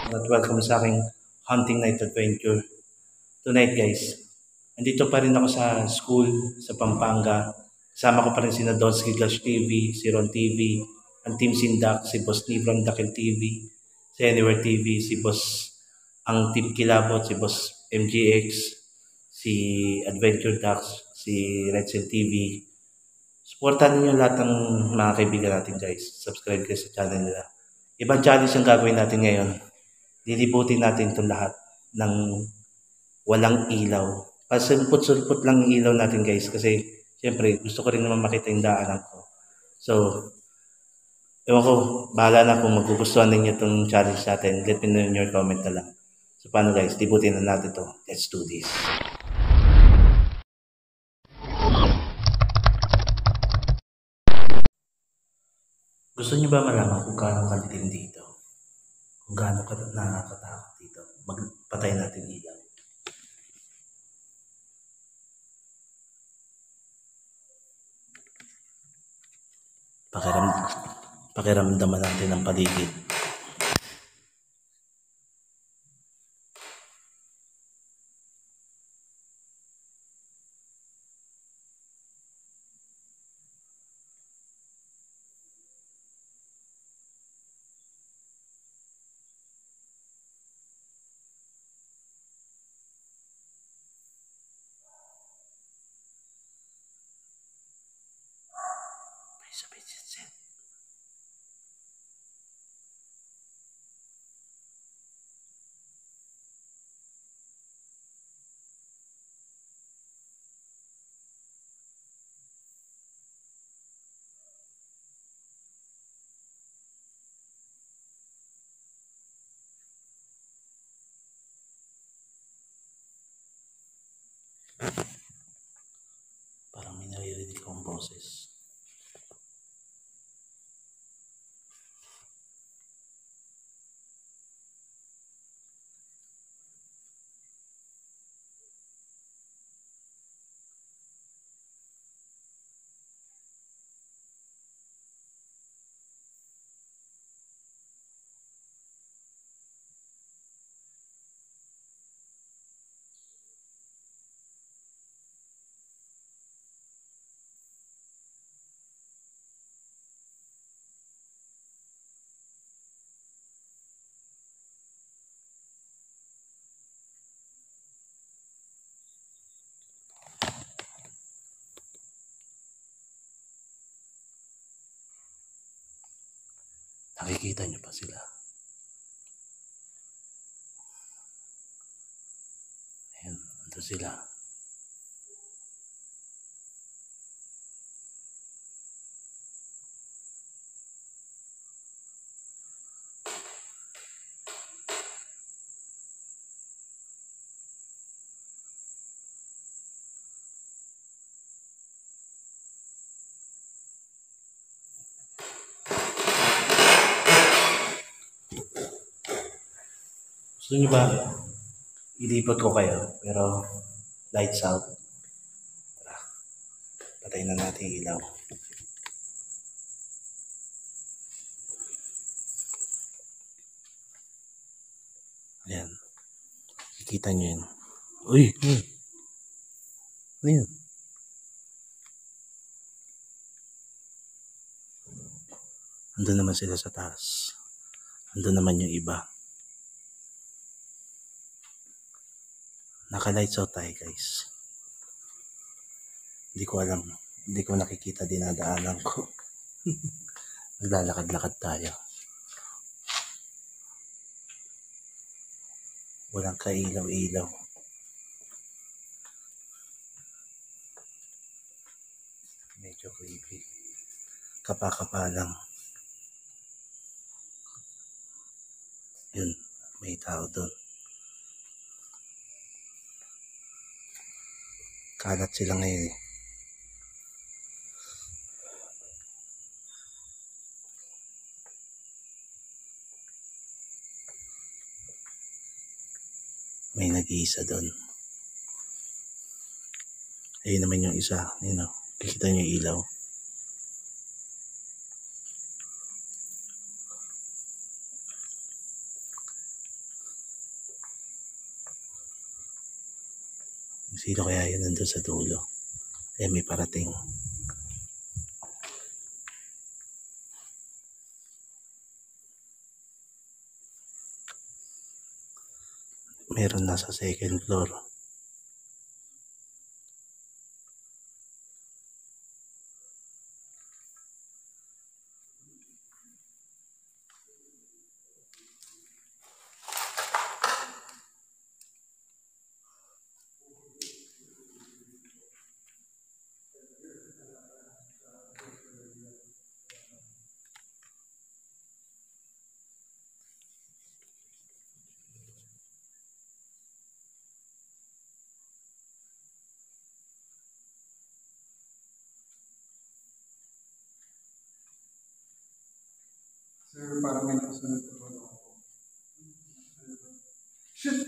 at welcome sa aking hunting night adventure. Tonight guys, andito pa rin ako sa school sa Pampanga. Kasama ko pa rin si Donsky Gash TV, si Ron TV, ang Team Sindak, si Boss Nibram Dakil TV, si Anywhere TV, si Boss ang Team Kilabot, si Boss MGX, si Adventure Ducks, si Redsen TV. Supportan niyo lahat ng mga kaibigan natin guys. Subscribe kayo sa channel nila. Ibang challenge ang gagawin natin ngayon. Lilibutin natin itong lahat ng walang ilaw. Pasulpot-sulpot lang yung ilaw natin guys kasi syempre gusto ko rin naman makita yung daanan ko. So, ewan ko, bahala na kung magugustuhan ninyo itong challenge natin. Let me know in your comment na lang. So, paano guys, libutin na natin ito. Let's do this. Gusto niyo ba malaman kung gaano kalilim dito? Kung gaano nakakatakot dito? Magpatay natin ilaw. Pakiramdaman natin ang paligid. Parang may naririnig akong boses. Nakikita niyo pa sila? Ayan, ando sila. Gusto niyo ba ilipot ko kayo pero lights out? Tara, patayin na natin yung ilaw. Ayan, kikita niyo yun. Uy! Ano yun? Andun naman sila sa taas. Andun naman yung iba. Naka-lights out tayo guys. Hindi ko alam. Hindi ko nakikita dinadaanan ko. Naglalakad-lakad tayo. Walang kailaw-ilaw. Medyo creepy. Kapa-kapa lang. Yun, may tao doon. Kalat sila ngayon eh. May nag-iisa doon. Ayun naman yung isa. Ayun o. Kikita niyo yung ilaw. Sino kaya yun nandun sa dulo? Ay, may parating. Meron nasa second floor. Sir, parang may nakasunod po. Shit!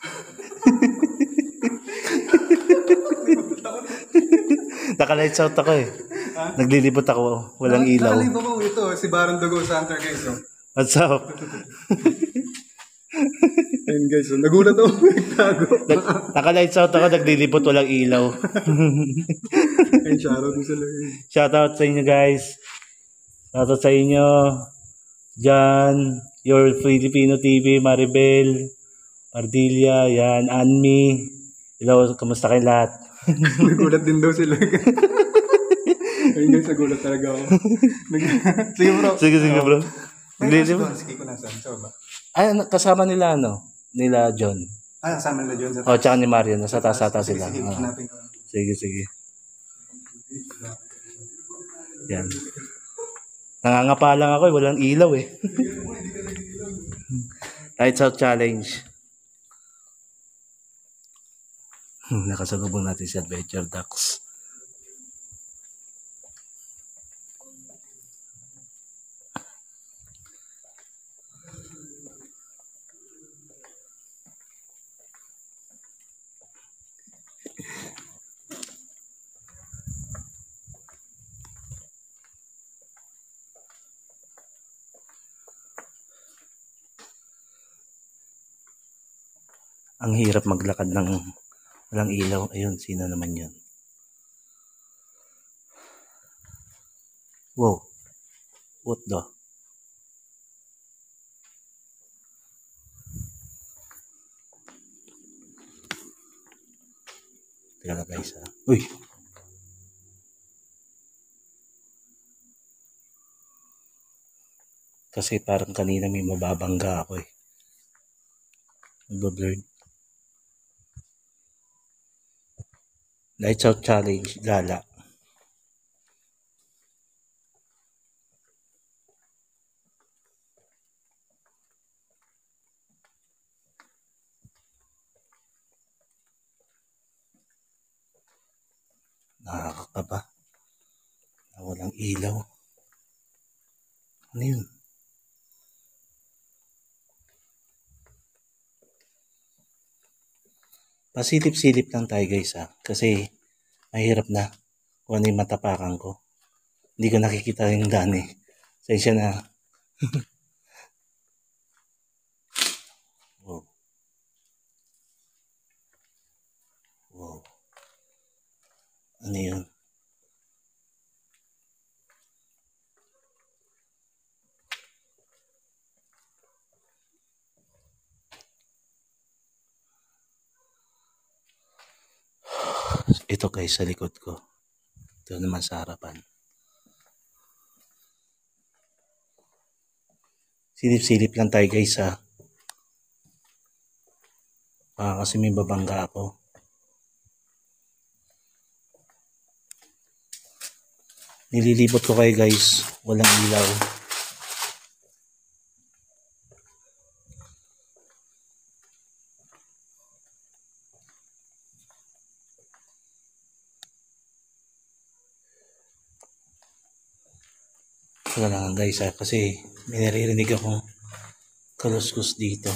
Naka-lights out ako eh. Naglilibot ako. Walang ilaw. Nakalive ako ito, si Baron Dugo sa Hunter guys. Oh. What's up? Ayun guys, oh. Nagulat ako. Nagtago. Naka-lights out ako. Naglilibot. Walang ilaw. Ayun, shoutout mo sila. Shoutout sa inyo guys. Shoutout sa inyo. John, Your Filipino TV, Maribel, Ardilla, yan, Anmi. Hello, kamusta kayo lahat? Nagulat din daw sila. Ayun guys, nagulat talaga ako. Sige bro. Sige bro. Naglilibot. Sige ko nasan. Saan ba? Ay, kasama nila nila John. Kasama nila John sa Oh, tsaka ni Mario, nasa taas-ata sila. Sige, hanapin ko. Sige. Yan. Nangangapa lang ako walang ilaw eh. Lights out challenge. Nakasalubong natin si Adventure Ducks. Ang hirap maglakad ng walang ilaw. Ayun, sino naman yun? Wow. What the? Teka na guys ha. Uy! Kasi parang kanina may mababangga ako eh. Nagbablurred. Lights out challenge, gala. Nakakakaba. Walang ilaw. Ano yun? Pasilip-silip lang tayo guys ha. Kasi mahirap na kung ano yung matapakan ko. Hindi ko nakikita yung daan eh. Sensya na. Wow. Wow. Ano yun? Ito guys sa likod ko. Ito naman sa harapan. Silip-silip lang tayo guys ha. Kasi may babangga ako. Nililibot ko kayo guys. Walang ilaw. Kailangan guys ha. Kasi may naririnig akong kaluskus dito.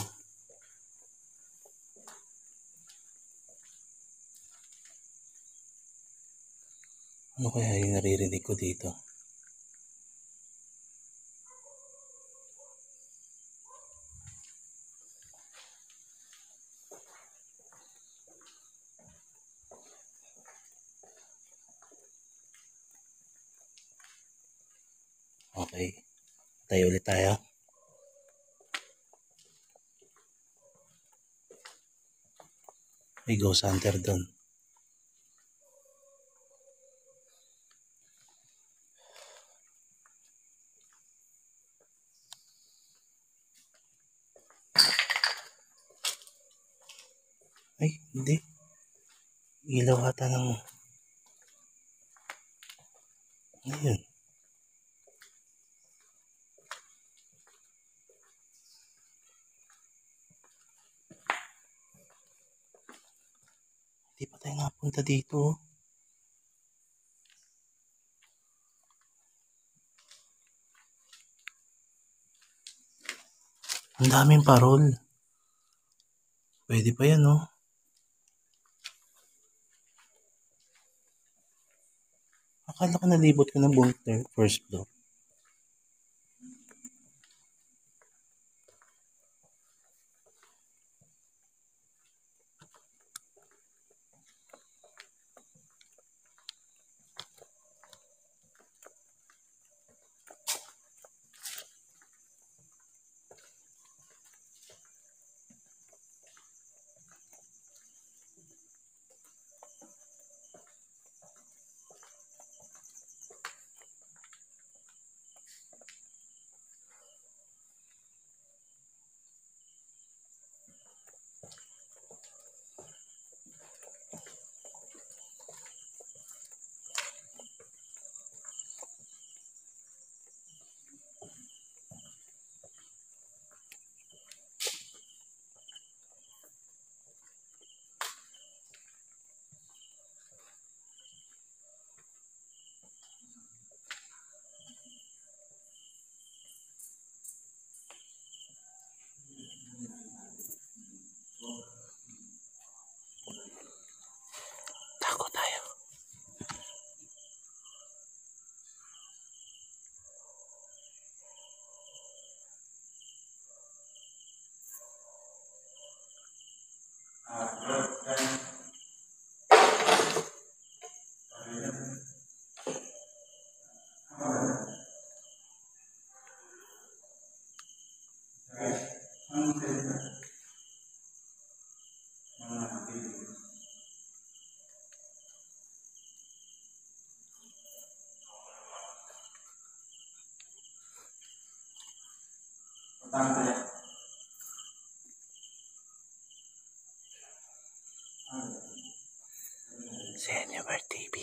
Ano kaya yung naririnig ko dito? Tayo ulit tayo. May ghost hunter doon. Ay, hindi. Ilaw ata ng... Ayun. Hindi pa tayo napunta dito. Ang daming parol. Pwede pa yan, no? Akala ko nalibot ko ng buong first floor. Tako tayo. Senior TV.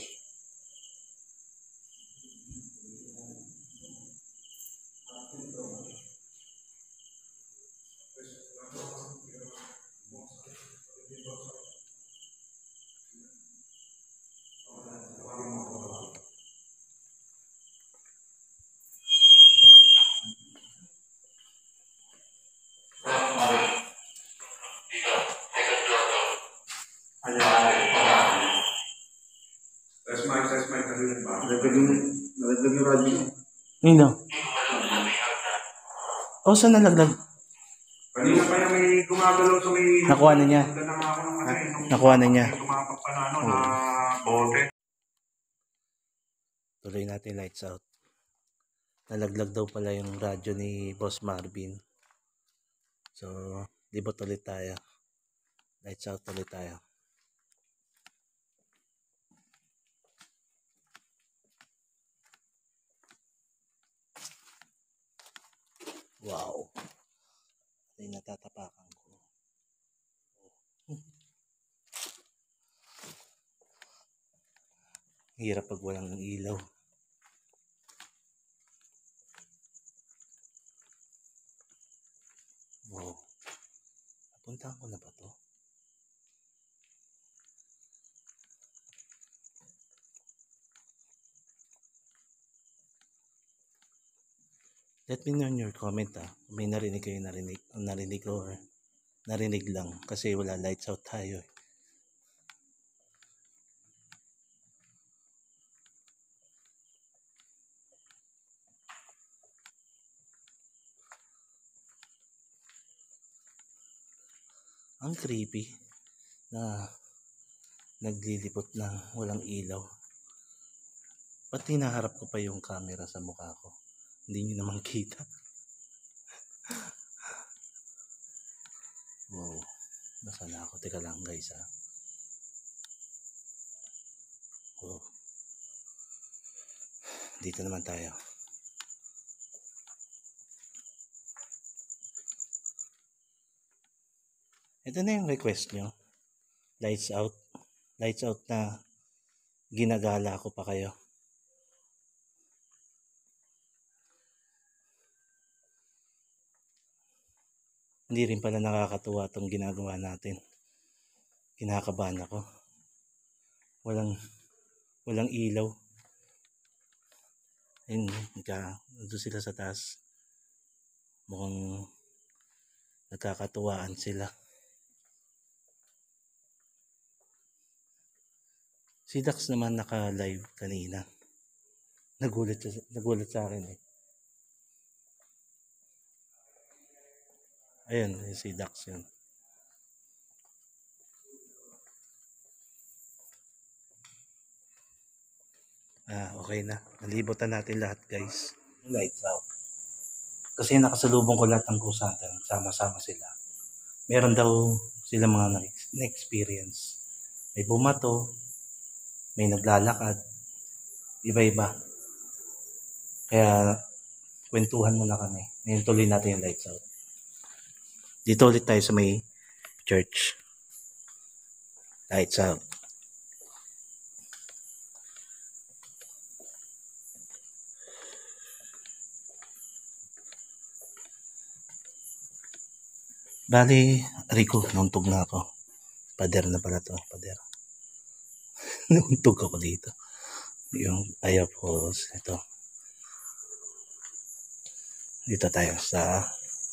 Test mic kasi yun ba? Nalaglag yung radyo. Nino? O, saan nalaglag? Kanina pa yung may gumagalaw sa may... Nakuha na niya. Nakuha na niya. Tumapak pa na na bote. Tuloy natin lights out. Nalaglag daw pala yung radyo ni Boss Marvin. So, libot ulit tayo. Lights out ulit tayo. Wow. Ay, natatapakan ko. Hirap pag walang ilaw. Wow. Napuntahan ko na ba to? Let me know in your comment kung may narinig kayo narinig ko or narinig lang kasi wala lights out tayo. Ang creepy na naglilipot na walang ilaw. Ba't hinaharap ko pa yung camera sa mukha ko? Hindi nyo naman kita. Wow. Nasaan na ako? Teka lang guys ha. Wow. Dito naman tayo. Ito na yung request nyo. Lights out. Lights out na ginagala ko pa kayo. Hindi rin pala nakakatuwa itong ginagawa natin. Kinakabahan ako. Walang ilaw. Ayun, nandun sila sa taas. Mukhang nagkakatuwaan sila. Si Dax naman naka-live kanina. Nagulat sa akin eh. Ayun, si Dax yun. Okay na. Nalibutan natin lahat guys. Lights out. Kasi nakasalubong ko lahat ng Ghost Hunter. Sama-sama sila. Meron daw sila mga na-experience. May bumato. May naglalakad. Iba-iba. Kaya kwentuhan muna kami. Ngayon tuloy natin yung lights out. Dito ulit tayo sa may church. Lights out. Bali, Rico, nauntog na ako. Pader na pala to, pader. Nauntog ako dito. Yung ayapos, ito. Dito tayo sa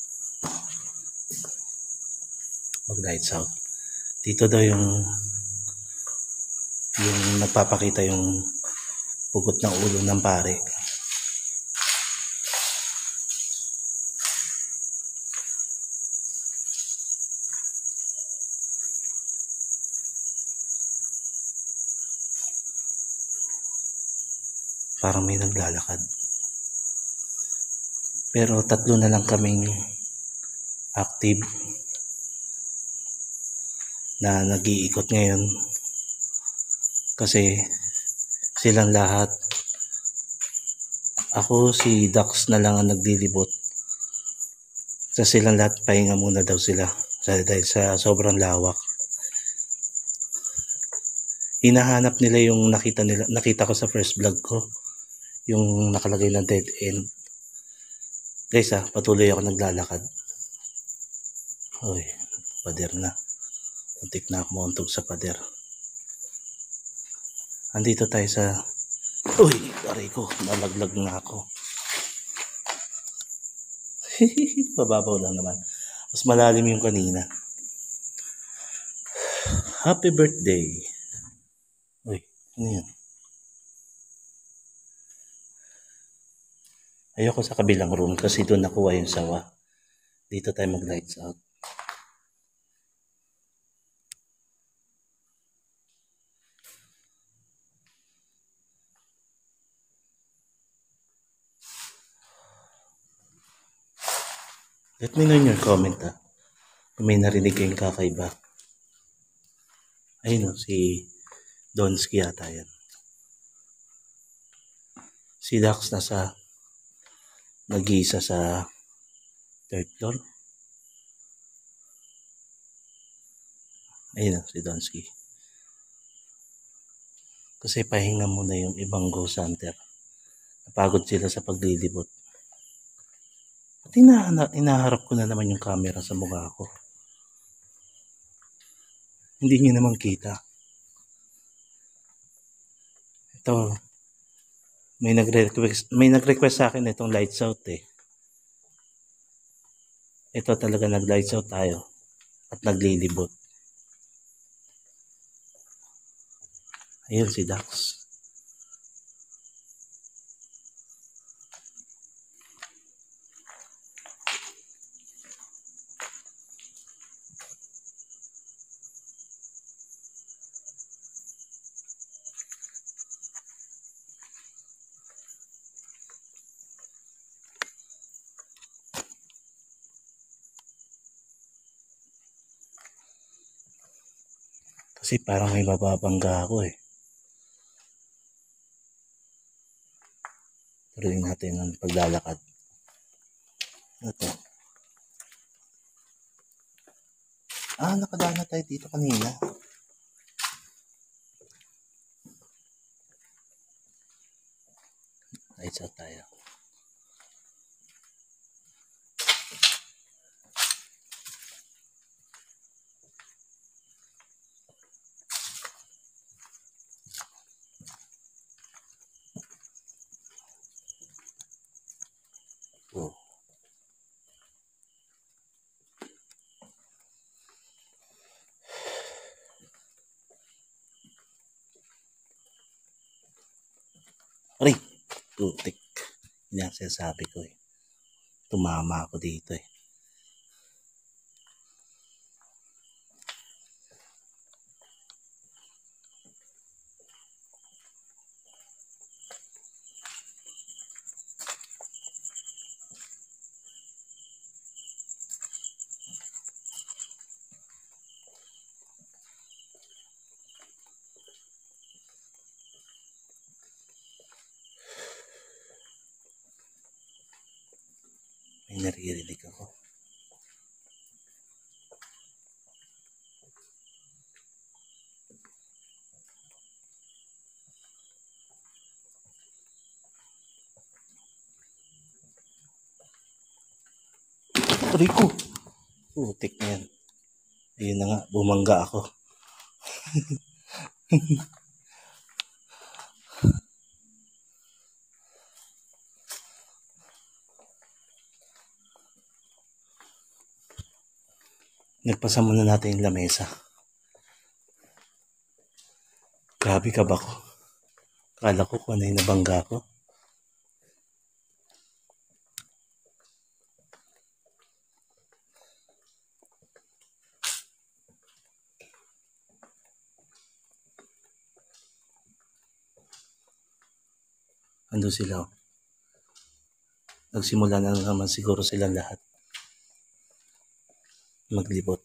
mag-lights out. Dito daw yung nagpapakita yung pugot ng ulo ng pare. Parang may naglalakad. Pero 3 na lang kaming active na nag-iikot ngayon. Kasi silang lahat. Ako, si Dax na lang ang naglilibot. Sa silang lahat, pahinga muna daw sila. Dahil sa sobrang lawak. Hinahanap nila yung nakita ko sa first vlog ko. Yung nakalagay na dead end. Guys patuloy ako naglalakad. Uy, pader na. Muntik na ako mauntog sa pader. Andito tayo sa... Uy, aray ko, nalaglag na ako. Pababaw lang naman. Mas malalim yung kanina. Happy birthday. Uy, ano yun? Ayoko sa kabilang room kasi doon nakuha yung sawa. Dito tayo mag-lights out. Let me know in your comment kung may narinig kayong kakaiba. Ayun si Donsky yata yan. Si Dax nag-iisa sa 3rd floor. Ayun si Donsky. Kasi pahinga muna yung ibang Ghost Hunter. Napagod sila sa paglilibot. At inaharap ko na naman yung camera sa mukha ko. Hindi nyo naman kita. Ito. May nag-request sa akin itong lights out eh. Ito talaga nag-lights out tayo. At naglilibot. Ayun si Dax. Kasi parang may mababangga ako eh. Tuloy natin ang paglalakad. Ano to? Nakadaan na tayo dito kanina. Lights out tayo. Oh. Aray! Putik. Yan ang sinasabi ko eh. Tumama ako dito eh. May naririnig ako. Aray ko! Putik na yan. Ayun na nga, bumangga ako. Nagpasa muna natin yung lamesa. Grabe ka ba ko? Kala ko kung ano yung nabangga ko. Ando sila. Nagsimula na naman siguro sila lahat maglibot.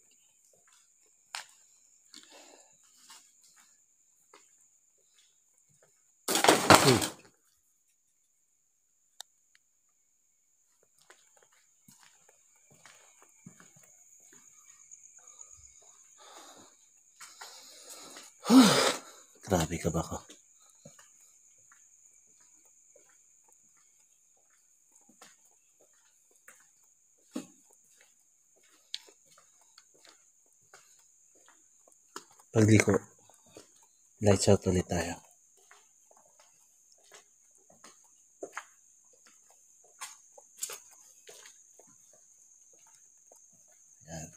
Grabe ka ba ko? Pagliko, lights out ulit tayo. Yan.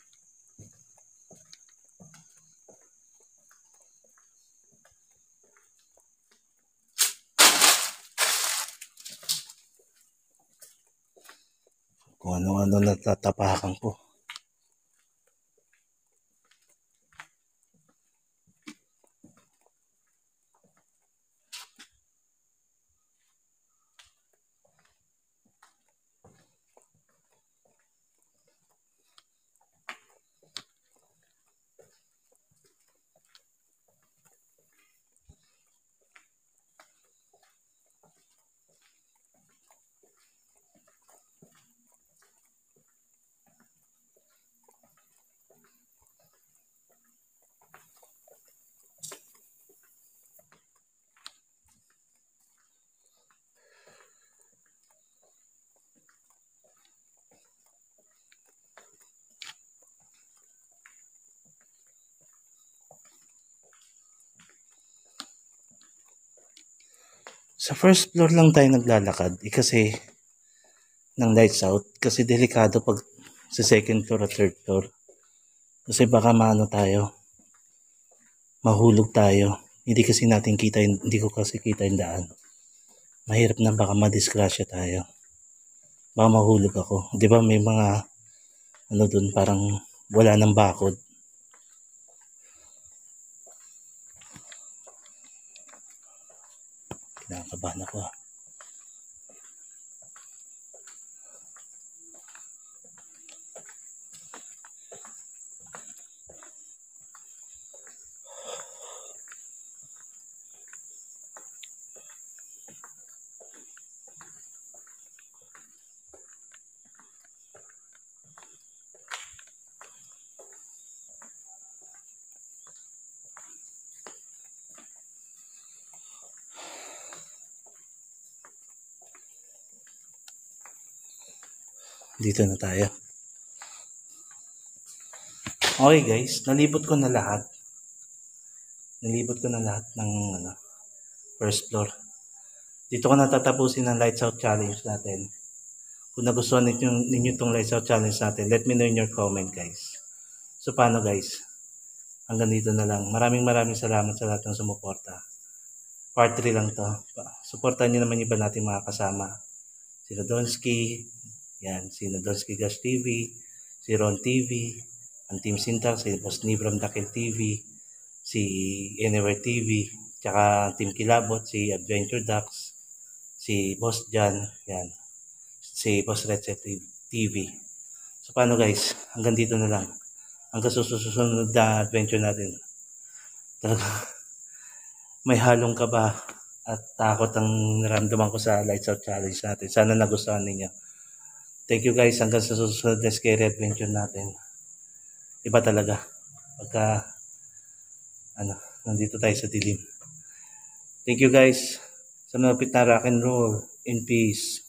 Kung ano-ano natatapakan ko. Sa first floor lang tayo naglalakad kasi ng lights out kasi delikado pag sa second floor at third floor. Kasi baka maano tayo, mahulog tayo. Hindi kasi natin kita, hindi ko kasi kita yung daan. Mahirap na baka madisgrasya tayo. Baka mahulog ako. Di ba may mga ano dun parang wala nang bakod. Kinakabahan ako ah. Dito na tayo. Okay guys, nalibot ko na lahat. Nalibot ko na lahat ng first floor. Dito ko na tatapusin ang Lights Out Challenge natin. Kung nagustuhan ninyo itong Lights Out Challenge natin, let me know in your comment guys. So paano guys? Hanggang dito na lang. Maraming salamat sa lahat ng sumuporta. Part 3 lang to. Supportan nyo naman iba nating mga kasama. Si Donsky, yan, si Donsky Gash TV, si Ron TV, ang Team Syntax, si Boss Nibram Dakil TV, si Anywhere TV, tsaka ang Team Kilabot, si Adventure Ducks, si Boss Jan, yan, si Boss Redset TV. So paano guys? Hanggang dito na lang. Hanggang susunod na adventure natin. Talaga, may halong kaba at takot ang naramdaman ko sa Lights Out Challenge natin. Sana nagustuhan ninyo. Thank you guys. Hanggang sa susunod na scary adventure natin. Iba talaga. Pagka, nandito tayo sa dilim. Thank you guys. Sa malapit na rock and roll. In peace.